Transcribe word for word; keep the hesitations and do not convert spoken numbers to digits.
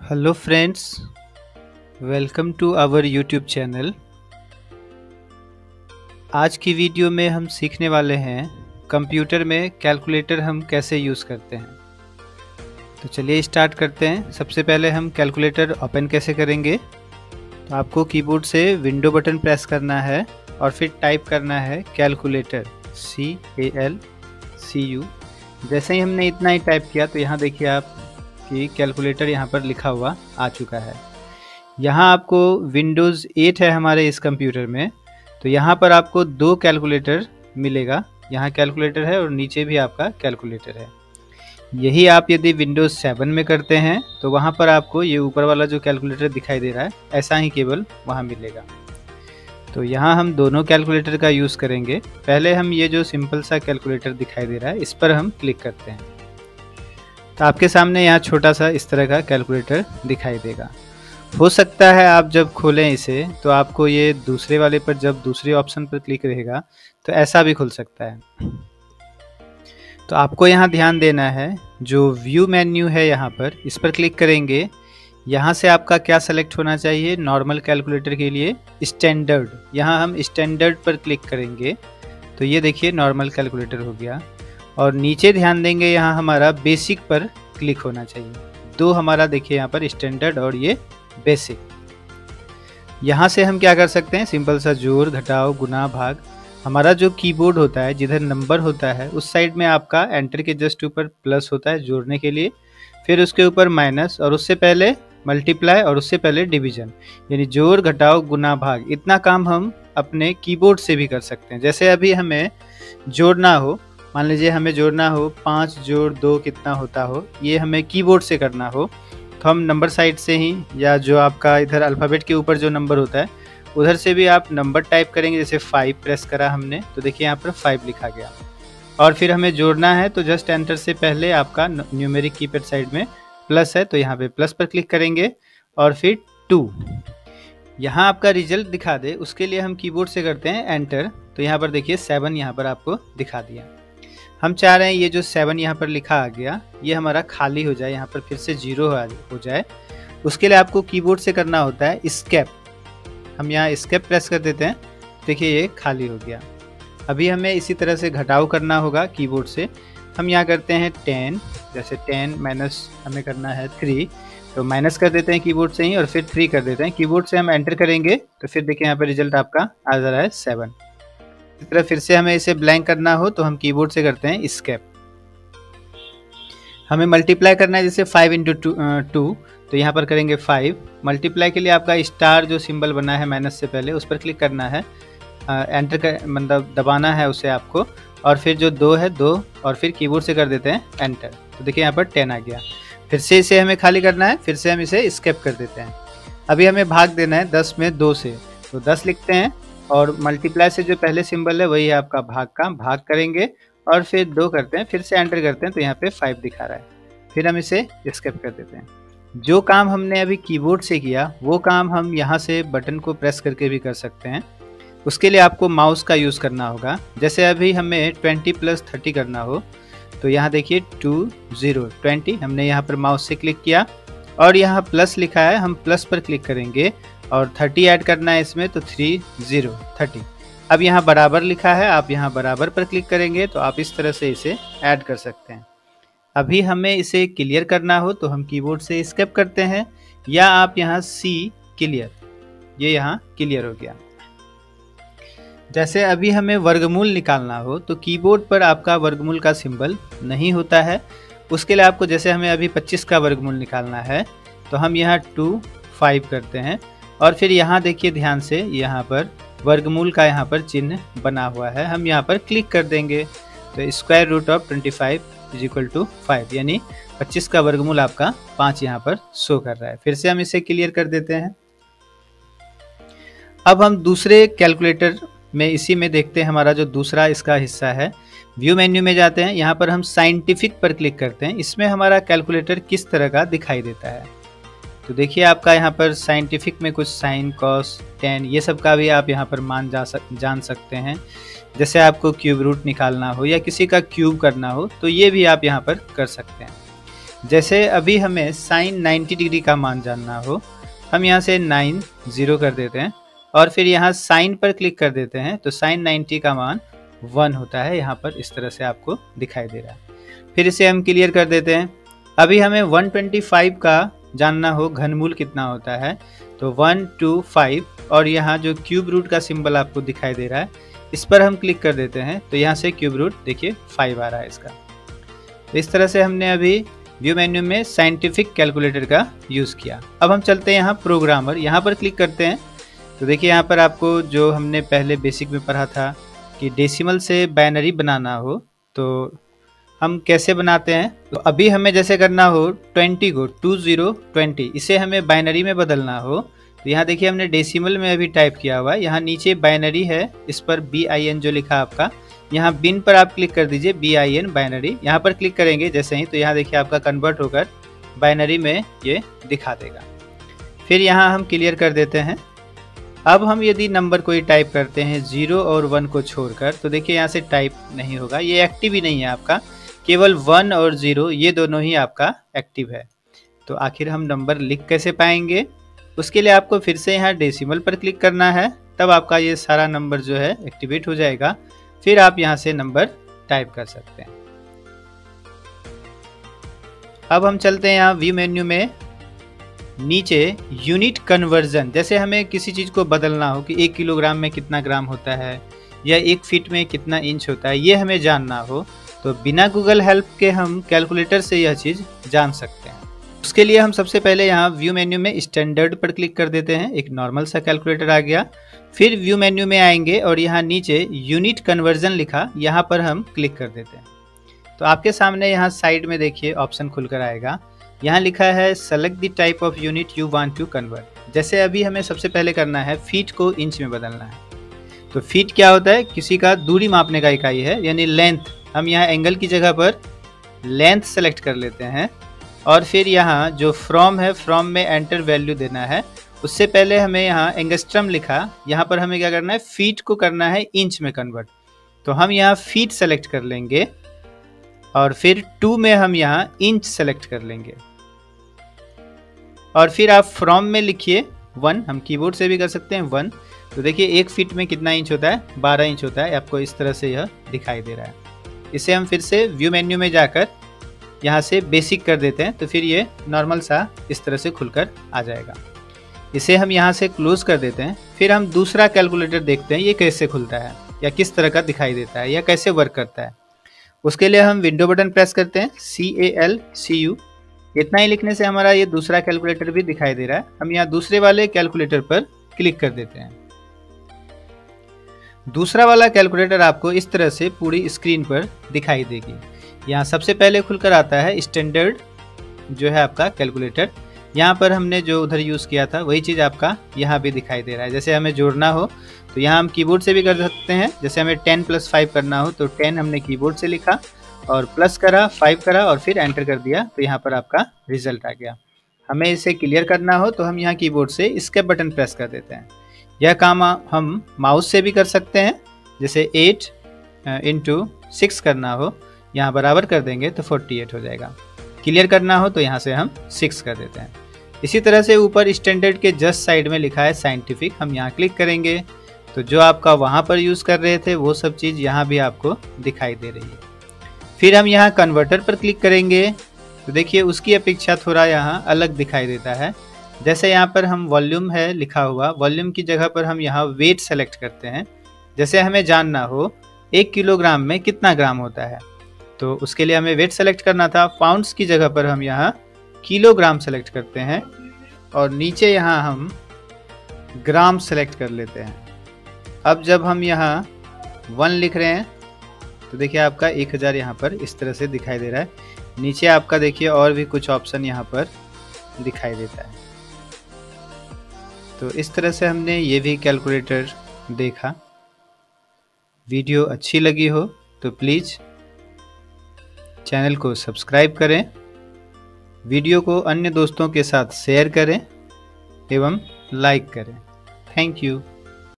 Hello friends, welcome to our YouTube channel. आज की video में हम सीखने वाले हैं कंप्यूटर में कैलकुलेटर हम कैसे यूज़ करते हैं। तो चलिए स्टार्ट करते हैं। सबसे पहले हम कैलकुलेटर ओपन कैसे करेंगे। तो आपको कीबोर्ड से विंडो बटन प्रेस करना है और फिर टाइप करना है calculator, C A L C U. जैसे ही हमने इतना ही टाइप किया तो यहाँ देखिए आप कि कैलकुलेटर यहाँ पर लिखा हुआ आ चुका है। यहाँ आपको विंडोज़ एट है हमारे इस कंप्यूटर में, तो यहाँ पर आपको दो कैलकुलेटर मिलेगा। यहाँ कैलकुलेटर है और नीचे भी आपका कैलकुलेटर है। यही आप यदि विंडोज़ सेवन में करते हैं तो वहाँ पर आपको ये ऊपर वाला जो कैलकुलेटर दिखाई दे रहा है ऐसा ही केवल वहाँ मिलेगा। तो यहाँ हम दोनों कैलकुलेटर का यूज़ करेंगे। पहले हम ये जो सिंपल सा कैलकुलेटर दिखाई दे रहा है इस पर हम क्लिक करते हैं। तो आपके सामने यहाँ छोटा सा इस तरह का कैलकुलेटर दिखाई देगा। हो सकता है आप जब खोलें इसे तो आपको ये दूसरे वाले पर जब दूसरे ऑप्शन पर क्लिक रहेगा तो ऐसा भी खुल सकता है। तो आपको यहाँ ध्यान देना है, जो व्यू मेन्यू है यहाँ पर इस पर क्लिक करेंगे। यहाँ से आपका क्या सेलेक्ट होना चाहिए, नॉर्मल कैलकुलेटर के लिए स्टैंडर्ड। यहाँ हम स्टैंडर्ड पर क्लिक करेंगे तो ये देखिए नॉर्मल कैलकुलेटर हो गया। और नीचे ध्यान देंगे यहाँ हमारा बेसिक पर क्लिक होना चाहिए। दो हमारा देखिए यहाँ पर स्टैंडर्ड और ये बेसिक। यहाँ से हम क्या कर सकते हैं, सिंपल सा जोड़, घटाव, गुना, भाग। हमारा जो कीबोर्ड होता है जिधर नंबर होता है उस साइड में आपका एंटर के जस्ट ऊपर प्लस होता है जोड़ने के लिए, फिर उसके ऊपर माइनस और उससे पहले मल्टीप्लाई और उससे पहले डिवीजन, यानी जोड़, घटाव, गुना, भाग। इतना काम हम अपने कीबोर्ड से भी कर सकते हैं। जैसे अभी हमें जोड़ना हो, मान लीजिए हमें जोड़ना हो पाँच जोड़ दो कितना होता हो, ये हमें कीबोर्ड से करना हो तो हम नंबर साइड से ही, या जो आपका इधर अल्फ़ाबेट के ऊपर जो नंबर होता है उधर से भी आप नंबर टाइप करेंगे। जैसे फाइव प्रेस करा हमने तो देखिए यहाँ पर फाइव लिखा गया। और फिर हमें जोड़ना है तो जस्ट एंटर से पहले आपका न्यूमेरिक कीपैड साइड में प्लस है तो यहाँ पे प्लस पर क्लिक करेंगे और फिर टू। यहाँ आपका रिजल्ट दिखा दे उसके लिए हम कीबोर्ड से करते हैं एंटर। तो यहाँ पर देखिए सेवन यहाँ पर आपको दिखा दिया। हम चाह रहे हैं ये जो सेवन यहाँ पर लिखा आ गया ये हमारा खाली हो जाए, यहाँ पर फिर से जीरो हो जाए। उसके लिए आपको कीबोर्ड से करना होता है एस्केप। हम यहाँ एस्केप प्रेस कर देते हैं, देखिए ये खाली हो गया। अभी हमें इसी तरह से घटाव करना होगा कीबोर्ड से। हम यहाँ करते हैं टेन, जैसे टेन माइनस हमें करना है थ्री, तो माइनस कर देते हैं कीबोर्ड से ही और फिर थ्री कर देते हैं। कीबोर्ड से हम एंटर करेंगे तो फिर देखिए यहाँ पर रिजल्ट आपका आ जा रहा है सेवन। इस तरह फिर से हमें इसे ब्लैंक करना हो तो हम कीबोर्ड से करते हैं एस्केप। हमें मल्टीप्लाई करना है, जैसे फाइव इंटू टू टू तो यहाँ पर करेंगे फाइव। मल्टीप्लाई के लिए आपका स्टार जो सिंबल बना है माइनस से पहले उस पर क्लिक करना है, एंटर कर मतलब दबाना है उसे आपको, और फिर जो दो है दो और फिर कीबोर्ड से कर देते हैं एंटर। तो देखिए यहाँ पर टेन आ गया। फिर से इसे हमें खाली करना है, फिर से हम इसे एस्केप कर देते हैं। अभी हमें भाग देना है दस में दो से, तो दस लिखते हैं और मल्टीप्लाई से जो पहले सिंबल है वही है आपका भाग का, भाग करेंगे और फिर दो करते हैं, फिर से एंटर करते हैं तो यहाँ पे फाइव दिखा रहा है। फिर हम इसे एस्केप कर देते हैं। जो काम हमने अभी कीबोर्ड से किया वो काम हम यहाँ से बटन को प्रेस करके भी कर सकते हैं। उसके लिए आपको माउस का यूज़ करना होगा। जैसे अभी हमें ट्वेंटी प्लस थर्टी करना हो तो यहाँ देखिए टू ज़ीरो ट्वेंटी, हमने यहाँ पर माउस से क्लिक किया और यहाँ प्लस लिखा है, हम प्लस पर क्लिक करेंगे और थर्टी ऐड करना है इसमें तो थ्री ज़ीरो थर्टी। अब यहाँ बराबर लिखा है, आप यहाँ बराबर पर क्लिक करेंगे तो आप इस तरह से इसे ऐड कर सकते हैं। अभी हमें इसे क्लियर करना हो तो हम कीबोर्ड से एस्केप करते हैं, या आप यहाँ सी क्लियर, ये यहाँ क्लियर हो गया। जैसे अभी हमें वर्गमूल निकालना हो तो कीबोर्ड पर आपका वर्गमूल का सिंबल नहीं होता है। उसके लिए आपको, जैसे हमें अभी पच्चीस का वर्गमूल निकालना है तो हम यहाँ टू फाइव करते हैं और फिर यहाँ देखिए ध्यान से यहाँ पर वर्गमूल का यहाँ पर चिन्ह बना हुआ है, हम यहाँ पर क्लिक कर देंगे तो square root of twenty five is equal to five, यानी पच्चीस का वर्गमूल आपका पाँच यहाँ पर शो कर रहा है। फिर से हम इसे क्लियर कर देते हैं। अब हम दूसरे कैलकुलेटर में इसी में देखते हैं, हमारा जो दूसरा इसका हिस्सा है। व्यू मेन्यू में जाते हैं, यहाँ पर हम साइंटिफिक पर क्लिक करते हैं। इसमें हमारा कैलकुलेटर किस तरह का दिखाई देता है तो देखिए आपका यहाँ पर साइंटिफिक में कुछ साइन, कॉस, टेन ये सब का भी आप यहाँ पर मान जा सक जान सकते हैं। जैसे आपको क्यूब रूट निकालना हो या किसी का क्यूब करना हो तो ये भी आप यहाँ पर कर सकते हैं। जैसे अभी हमें साइन नाइन्टी डिग्री का मान जानना हो, हम यहाँ से नाइन ज़ीरो कर देते हैं और फिर यहाँ साइन पर क्लिक कर देते हैं तो साइन नाइन्टी का मान वन होता है। यहाँ पर इस तरह से आपको दिखाई दे रहा है। फिर इसे हम क्लियर कर देते हैं। अभी हमें वन ट्वेंटी फाइव का जानना हो घनमूल कितना होता है, तो वन टू फाइव और यहाँ जो क्यूब रूट का सिंबल आपको दिखाई दे रहा है इस पर हम क्लिक कर देते हैं तो यहाँ से क्यूब रूट देखिए फाइव आ रहा है इसका। तो इस तरह से हमने अभी व्यू मेन्यू में साइंटिफिक कैलकुलेटर का यूज़ किया। अब हम चलते हैं यहाँ प्रोग्रामर, यहाँ पर क्लिक करते हैं तो देखिए यहाँ पर आपको जो हमने पहले बेसिक में पढ़ा था कि डेसिमल से बाइनरी बनाना हो तो हम कैसे बनाते हैं। तो अभी हमें जैसे करना हो ट्वेंटी को टू ज़ीरो ट्वेंटी, इसे हमें बाइनरी में बदलना हो तो यहाँ देखिए हमने डेसिमल में अभी टाइप किया हुआ है, यहाँ नीचे बाइनरी है, इस पर बी आई एन जो लिखा आपका, यहाँ बिन पर आप क्लिक कर दीजिए, बी आई एन बाइनरी, यहाँ पर क्लिक करेंगे जैसे ही तो यहाँ देखिए आपका कन्वर्ट होकर बाइनरी में ये दिखा देगा। फिर यहाँ हम क्लियर कर देते हैं। अब हम यदि नंबर कोई टाइप करते हैं ज़ीरो और वन को छोड़कर तो देखिए यहाँ से टाइप नहीं होगा, ये एक्टिव ही नहीं है आपका, केवल वन और ज़ीरो ये दोनों ही आपका एक्टिव है। तो आखिर हम नंबर लिख कैसे पाएंगे, उसके लिए आपको फिर से यहाँ डेसिमल पर क्लिक करना है, तब आपका ये सारा नंबर जो है एक्टिवेट हो जाएगा। फिर आप यहाँ से नंबर टाइप कर सकते हैं। अब हम चलते हैं यहाँ व्यू मेन्यू में नीचे यूनिट कन्वर्जन, जैसे हमें किसी चीज़ को बदलना हो कि एक किलोग्राम में कितना ग्राम होता है या एक फीट में कितना इंच होता है, ये हमें जानना हो तो बिना गूगल हेल्प के हम कैलकुलेटर से यह चीज़ जान सकते हैं। उसके लिए हम सबसे पहले यहाँ व्यू मेन्यू में स्टैंडर्ड पर क्लिक कर देते हैं, एक नॉर्मल सा कैलकुलेटर आ गया। फिर व्यू मेन्यू में आएंगे और यहाँ नीचे यूनिट कन्वर्जन लिखा, यहाँ पर हम क्लिक कर देते हैं तो आपके सामने यहाँ साइड में देखिए ऑप्शन खुलकर आएगा, यहाँ लिखा है select the type of unit you want to convert. जैसे अभी हमें सबसे पहले करना है फीट को इंच में बदलना है। तो फीट क्या होता है, किसी का दूरी मापने का इकाई है, यानी लेंथ। हम यहाँ एंगल की जगह पर लेंथ सेलेक्ट कर लेते हैं और फिर यहाँ जो फ्रॉम है, फ्रॉम में एंटर वैल्यू देना है। उससे पहले हमें यहाँ एंगस्ट्रम लिखा, यहाँ पर हमें क्या करना है, फीट को करना है इंच में कन्वर्ट। तो हम यहाँ फीट सेलेक्ट कर लेंगे और फिर टू में हम यहाँ इंच सेलेक्ट कर लेंगे और फिर आप फ्रॉम में लिखिए वन, हम कीबोर्ड से भी कर सकते हैं वन। तो देखिए एक फीट में कितना इंच होता है, बारह इंच होता है, आपको इस तरह से यह दिखाई दे रहा है। इसे हम फिर से व्यू मेन्यू में जाकर यहाँ से बेसिक कर देते हैं तो फिर ये नॉर्मल सा इस तरह से खुलकर आ जाएगा। इसे हम यहाँ से क्लोज कर देते हैं। फिर हम दूसरा कैलकुलेटर देखते हैं ये कैसे खुलता है या किस तरह का दिखाई देता है या कैसे वर्क करता है। उसके लिए हम विंडो बटन प्रेस करते हैं, सी ए एल सी यू, इतना ही लिखने से हमारा ये दूसरा कैलकुलेटर भी दिखाई दे रहा है। हम यहाँ दूसरे वाले कैलकुलेटर पर क्लिक कर देते हैं। दूसरा वाला कैलकुलेटर आपको इस तरह से पूरी स्क्रीन पर दिखाई देगी। यहाँ सबसे पहले खुलकर आता है स्टैंडर्ड जो है आपका कैलकुलेटर। यहाँ पर हमने जो उधर यूज़ किया था वही चीज़ आपका यहाँ भी दिखाई दे रहा है। जैसे हमें जोड़ना हो तो यहाँ हम कीबोर्ड से भी कर सकते हैं, जैसे हमें टेन प्लस फाइव करना हो तो टेन हमने कीबोर्ड से लिखा और प्लस करा, फाइव करा और फिर एंटर कर दिया तो यहाँ पर आपका रिजल्ट आ गया। हमें इसे क्लियर करना हो तो हम यहाँ कीबोर्ड से एस्केप बटन प्रेस कर देते हैं। यह काम हम माउस से भी कर सकते हैं, जैसे एट इंटू सिक्स करना हो, यहाँ बराबर कर देंगे तो फोर्टी एट हो जाएगा। क्लियर करना हो तो यहाँ से हम सिक्स कर देते हैं। इसी तरह से ऊपर स्टैंडर्ड के जस्ट साइड में लिखा है साइंटिफिक, हम यहाँ क्लिक करेंगे तो जो आपका वहाँ पर यूज़ कर रहे थे वो सब चीज़ यहाँ भी आपको दिखाई दे रही है। फिर हम यहाँ कन्वर्टर पर क्लिक करेंगे तो देखिए उसकी अपेक्षा थोड़ा यहाँ अलग दिखाई देता है। जैसे यहाँ पर हम वॉल्यूम है लिखा हुआ, वॉल्यूम की जगह पर हम यहाँ वेट सेलेक्ट करते हैं। जैसे हमें जानना हो एक किलोग्राम में कितना ग्राम होता है तो उसके लिए हमें वेट सेलेक्ट करना था। पाउंड्स की जगह पर हम यहाँ किलोग्राम सेलेक्ट करते हैं और नीचे यहाँ हम ग्राम सेलेक्ट कर लेते हैं। अब जब हम यहाँ वन लिख रहे हैं तो देखिए आपका एक हज़ार यहाँ पर इस तरह से दिखाई दे रहा है। नीचे आपका देखिए और भी कुछ ऑप्शन यहाँ पर दिखाई देता है। तो इस तरह से हमने ये भी कैलकुलेटर देखा। वीडियो अच्छी लगी हो तो प्लीज़ चैनल को सब्सक्राइब करें, वीडियो को अन्य दोस्तों के साथ शेयर करें एवं लाइक करें। Thank you.